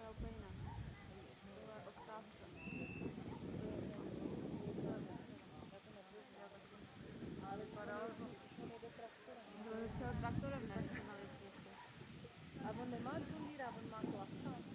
vypadá úplně jinak. Tohle od kápce. Ale Vypadá to. když on jede traktorem. Chtěl traktorem, ne? To na ještě. A on nemá džundíra, on má klasa.